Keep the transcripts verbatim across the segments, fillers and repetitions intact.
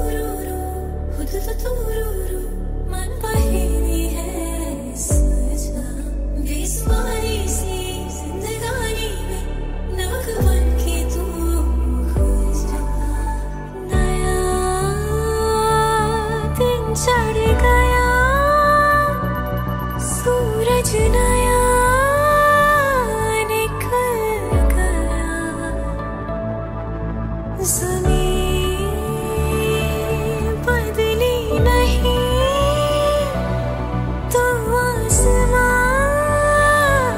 तो आसमां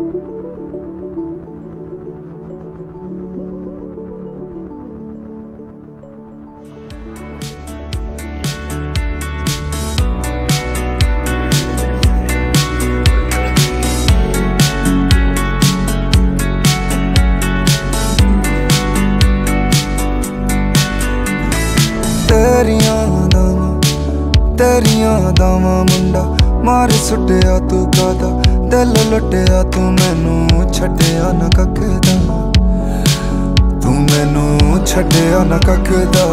तेरियां दावां तेरियां दावां मुंडा मार सुटिया तू कादा दिल लुटिया तू मैनू छड्डिया ना कखदा तू मैनू छड्डिया ना कखदा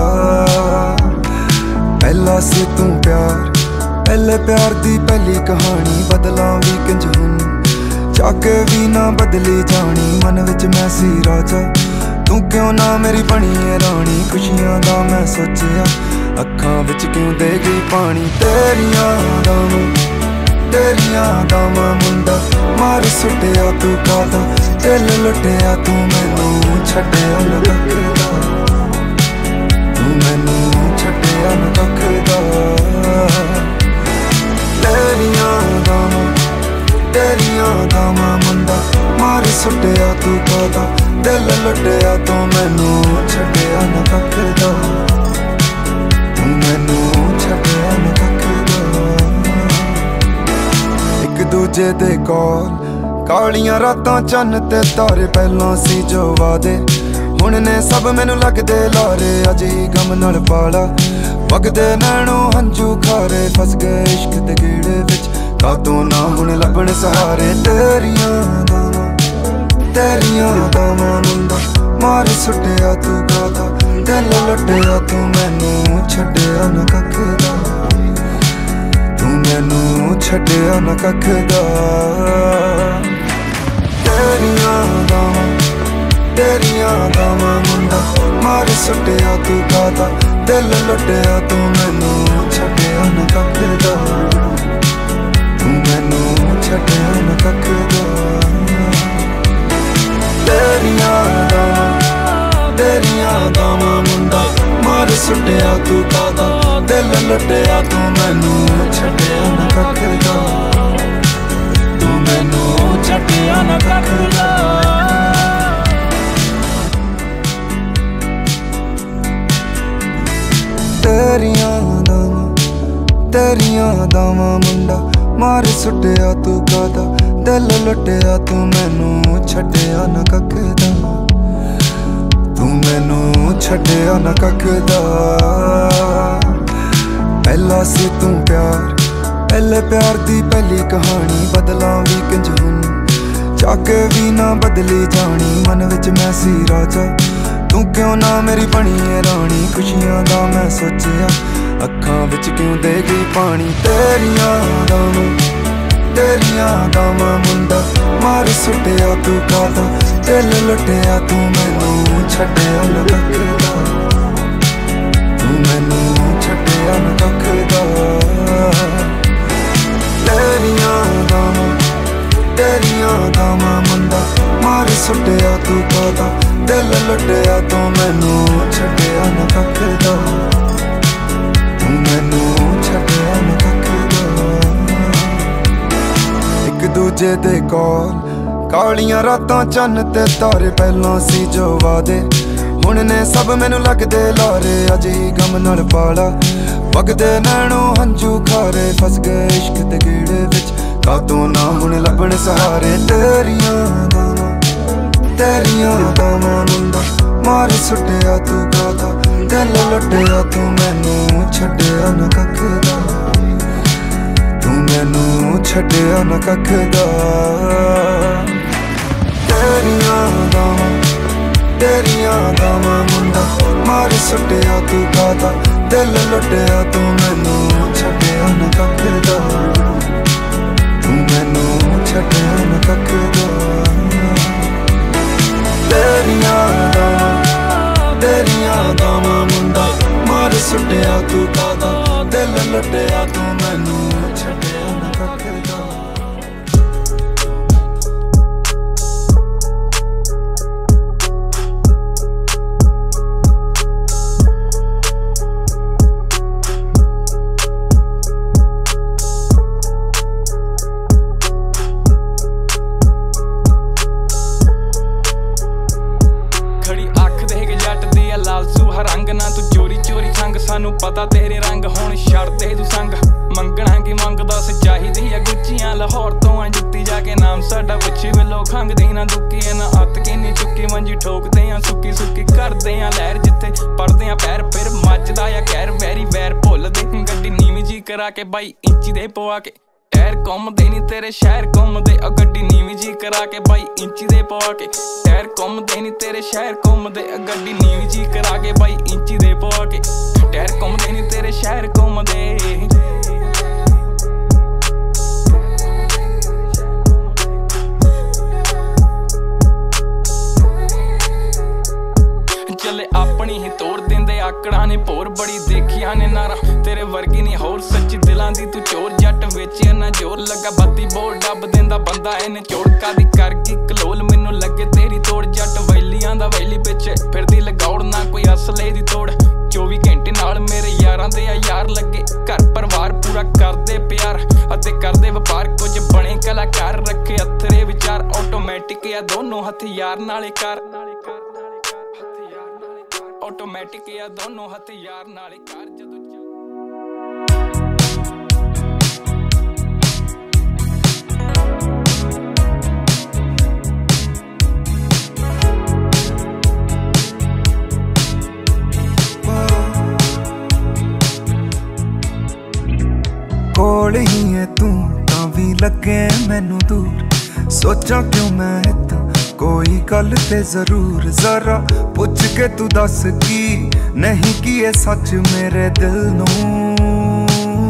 पहला सी तू प्यार पहले प्यार दी पहली कहानी बदलां भी किंज हुन चाके भी ना बदली जानी मन विच मैं सी राजा तू क्यों ना मेरी बनी है रानी खुशियां दा मैं सोचिया अखां विच क्यों दे गई पानी तेरियां दावां तेरियां दावां मुंडा मार सुटिया तू कादा दिल लुटिया तू मैनू छड्डिया ना कखदा तू मैनू छड्डिया ना कखदा तेरियां दावां तेरियां दावां मुंडा मार सुटिया तू कादा दिल लुटिया तू मैनू छड्डिया ना कखदा तू मैनू छड्डिया ना कखदा एक दूजे दे कोल कालियां रातां चन्न ते तारे पहलों सी जो वादे हुण ने सब मैनू लगदे लारे अज ही गम नाल पाला वगदे नैणों हंझू खारे फस गए इश्क दे गेड़े विच कातों ना हुण लभण सहारे तेरियां दावां तेरियां दावां मुंडा मार सुटिया तू कादा दिल लुटिया तू मैनू छड्डिया ना कखदा तू मैनू छड्डिया ना कखदा तेरियां दावां तेरियां दावां मुंडा मार सुटिया तू कादा दिल लुटिया तू मैनू छड्डिया ना कखदा तू मैनू छड्डिया ना कखदा तेरियां दावां तेरियां दावां मुंडा मार सुटिया तू कादा दिल लुटिया तू मैनू छड्डिया ना कखदा तू मैनू छड्डिया ना कखदा तेरियां दावां तेरियां दावां मुंडा मार सुटिया तू कादा दिल लुटिया तू मैनू छड्डिया ना कखदा तू मैनू छड्डिया ना कखदा पहला सी तू प्यार पहले प्यार दी पहली कहानी बदलां भी किंज हुन चाके भी ना बदली जानी मन विच मैं सी राजा तू क्यों ना मेरी बनी है रानी खुशियां दा मैं सोचिया अखां विच क्यों दे गई पानी तेरियां दावां तेरियां दावां मुंडा मार सुटिया तू कादा दिल लुटिया तू मैनू छड्डिया ना कखदा तू मैनू छड्डिया ना कखदा तेरियां दावां तेरियां दावां मुंडा मार सुटिया तू कादा दिल लुटिया तू मैनू छड्डिया ना कखदा तू मैनू छड्डिया ना कखदा एक दूजे दे कोल कालियां रातां चन्न ते तारे पहलों सी जो वादे हुण ने सब मैनू लगदे लारे अज ही गम नाल पाला वगदे नैणों हंझू खारे फस गए इश्क दे गेड़े विच कातों ना हुण लभण सहारे तेरियां दावां तेरियां दावां मुंडा मार सुटिया तू कादा दिल लुटिया तू मैनू छड्डिया ना कखदा तू मैनू छड्डिया ना कखदा तेरियां दावां तेरियां दावां मुंडा मार सुटिया तू कादा दिल लुटिया तू मैनू छड्डिया ना कखदा तू मैनू छड्डिया ना कखदा तेरियां दावां तेरियां दावां मुंडा मार सुटिया तू कादा दिल लुटिया तू मैनू छड्डिया ना कखदा मैनू पता तेरे रंग हुण छड्ड दे तू संग मंगना की मंगदा सी चाहिदी आ गुच्चियां लाहौर तो आ जुत्ती जाके नाम साडा पुछी वेलो खंघदी ना दुक्की ना अत किन्नी चुक्की मंजी ठोकदे आ सुक्की सुक्की करदे आ लहर जिथे पड़दे आ पैर फिर मचदा आ कहर वैरी वैर भुल दे गड्डी नीवीं जी करा के बाई इंची दे पवा के टायर घुमदे नी तेरे शहर घुमदे आ गड्डी नीवीं जी करा के बाई इंची दे पवा के टायर घुमदे नी तेरे शहर घुमदे आ गड्डी नीवीं जी करा के बाई इंची दे पवा के टायर घुमदे नी तेरे शहर घुमदे चले अपनी ही तोड़ देंदे आकड़ा ने भोर बड़ी देखिया ने नारा तेरे वर्गी नहीं होर सच्ची दिलां दी तू चोर जट वेचे ना जोर लगा बत्ती बोल डब देंदा बंदा इने चोड़का दी कर गई कलोल मैनू लगे तेरी तोड़ जट वैलियां दा वैली पिछे फिरदी लगौड़ ना कोई असले दी तोड़ चौबी घंटे नाल मेरे यारां दे आ यार लगे घर परिवार पूरा करदे प्यार अते करदे वपार कुछ बने कलाकार रखे अथरे विचार ऑटोमैटिक या दोनों हथियार नाले कर ऑटोमैटिक या दोनों हथियार नाले कर जदों कोल ही है तू तां भी लगे मैनू दूर सोचा क्यों मैं इदां कोई गल ते जरूर जरा पुछ के तू दस की नहीं की ये सच मेरे दिल नूं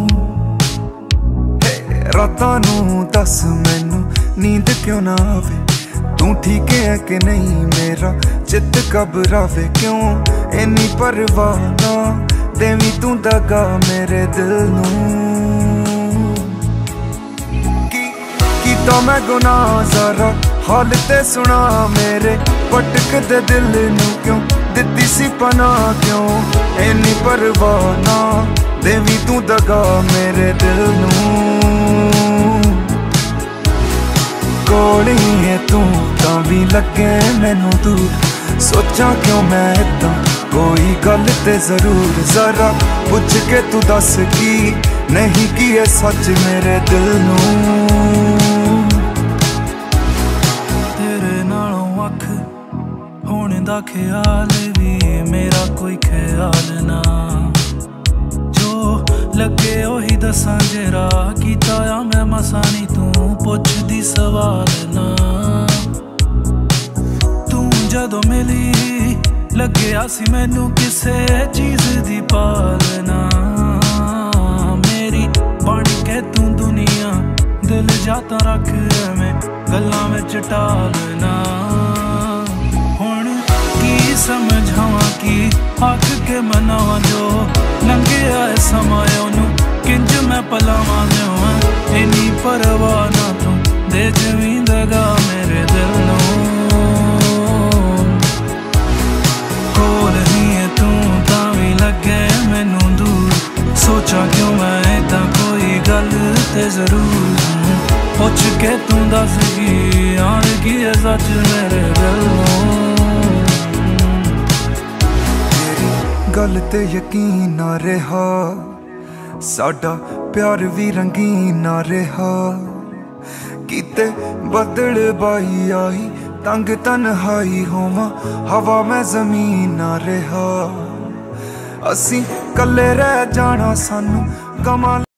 रातां नूं दस मैनू नींद क्यों ना आवे तू ठीक है कि नहीं मेरा चित घबरावे क्यों इन्नी परवाह ना देवी तू दगा मेरे दिल नूं तो मैं गुनाह जरा हाल ते सुना मेरे पटक दे दिल नू क्यों दिती सी पनाह क्यों इन्नी परवाह ना देवी तू दगा मेरे दिल नू कोल ही है तू तां भी लगे मैनू दूर सोचा क्यों मैं इदां कोई गल ते जरूर जरा पुछ के तू दस की नहीं की है सच मेरे दिल नू दा ख्याल भी मेरा कोई ख्याल ना जो लगे ओही दसां जेरा कीता आ मैं मसानी तू पुछदी सवाल ना तू जदों मिली लग्या सी मैनू किसे चीज दी पालना मेरी बन के तू दुनिया दिल जाता रख मैं गल्लां विच टालना समझावा कि आख के मनावा जो लंघे आए समय ओनू किंज मैं पलावा जो इन्नी परवाह ना तू दे जवीं दगा मेरे दिल नूं कोल ही है तू तां भी लगे मैनू दूर सोचा क्यों मैं इदां कोई गल ते जरूर पुछ के तू दस की आन की है सच मेरे दिल नूं गल ते यकीन ना रहा साडा प्यार भी रंगीन ना रहा किते बदल बाई आई तंग तन्हाई होवां हवा में जमीन ना रहा असी कल्ले रह जाना सानू गमा